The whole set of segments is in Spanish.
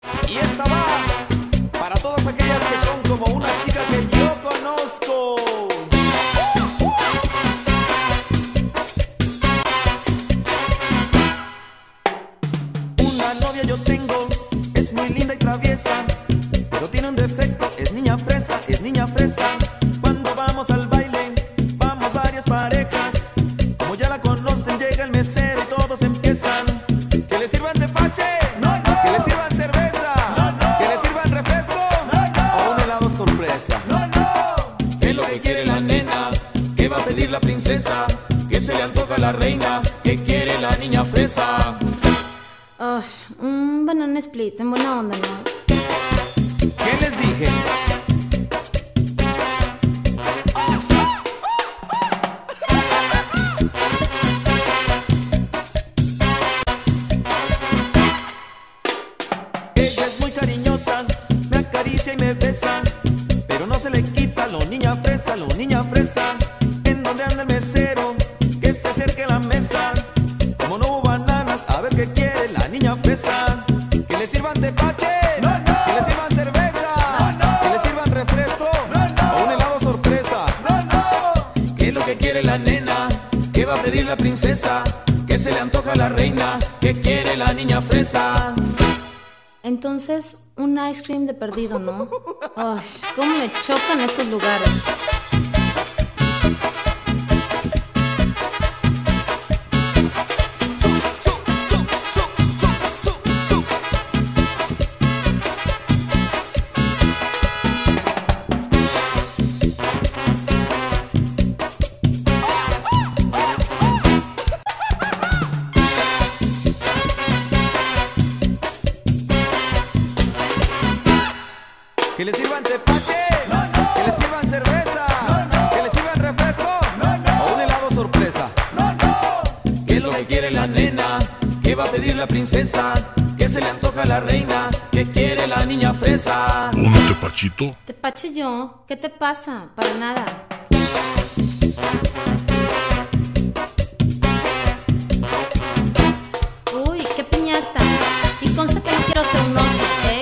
Y esta va para todas aquellas que son como una chica que yo conozco. Una novia yo tengo, es muy linda y traviesa, pero tiene un defecto, es niña fresa, es niña fresa. Cuando vamos al baile, vamos varias parejas. Como ya la conocen, llega el mesero y todos empiezan. Que le sirvan tepache, no, no. Que le sirvan cerveza, no, no. Que le sirvan refresco, no, no. O un helado sorpresa, no, no. ¿Qué es lo que quiere la nena? ¿Qué va a pedir la princesa? ¿Qué se le antoja a la reina? ¿Qué quiere la niña fresa? Un banana split, en buena onda, ¿no? ¿Qué les dije? Ella es muy cariñosa, me acaricia y me besa, pero no se le quita lo niña fresa, lo niña fresa. ¿En dónde anda el mesero? Que se acerque a la mesa. Como no hubo bananas, a ver qué quiere la niña fresa. Que le sirvan tepache, no, no. Que le sirvan cerveza, no, no. Que le sirvan refresco, no, no. O un helado sorpresa, no, no. ¿Qué es lo que quiere la nena? ¿Qué va a pedir la princesa? ¿Qué se le antoja a la reina? ¿Qué quiere la niña fresa? Entonces, un ice cream de perdido, ¿no? Ay, cómo me chocan esos lugares. Que le sirvan tepache, no, no. Que le sirvan cerveza, no, no. Que le sirvan refresco, no, no. O un helado sorpresa, no, no. ¿Qué es lo que quiere la nena? ¿Qué va a pedir la princesa? ¿Qué se le antoja a la reina? ¿Qué quiere la niña fresa? ¿Un tepachito? Tepache yo, ¿qué te pasa? Para nada. Uy, qué piñata. Y consta que no quiero ser un oso, ¿eh?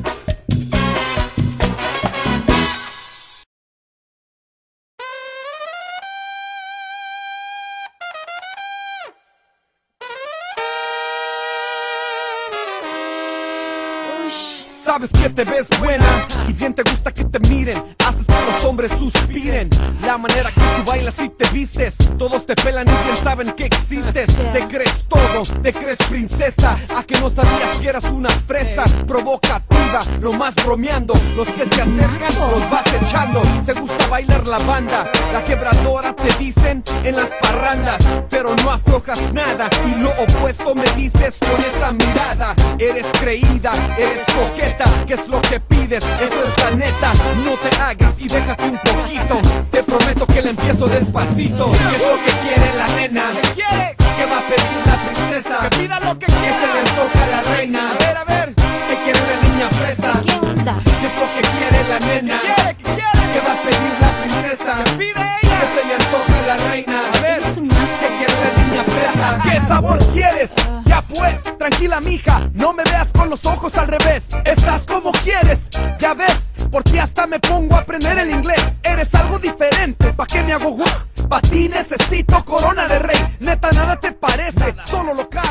Sabes que te ves buena y bien te gusta que te miren. Haces que los hombres suspiren. La manera que tú bailas y te vistes, todos te pelan y bien saben que existes. Te crees todo, te crees princesa. A que no sabías que eras una fresa provocativa, nomás bromeando. Los que se acercan los vas echando. Te gusta bailar la banda, la quebradora te dicen en las parrandas, pero no aflojas nada. Y lo opuesto me dices con esa mirada. Eres creída, eres coqueta. ¿Qué es lo que pides? Eso es la neta. No te hagas y déjate un poquito. Te prometo que le empiezo despacito. ¿Qué es lo que quiere la nena? ¿Qué quiere? ¿Qué va a pedir la princesa? Que pida lo que quiere. Se le antoja a la reina. A ver. ¿Qué quiere la niña fresa? ¿Qué onda? ¿Qué es lo que quiere la nena? ¿Qué quiere? ¿Qué quiere? ¿Qué va a pedir la princesa? ¿Qué pide ella? Que se le antoja a la reina. A ver. ¿Qué quiere la niña fresa? ¿Qué sabor quieres? Ya pues, tranquila mija, no me veas con los ojos al revés. Estás como quieres, ya ves, por ti hasta me pongo a aprender el inglés. Eres algo diferente, ¿pa' qué me hago? Pa' ti necesito corona de rey. Neta, nada te parece, solo lo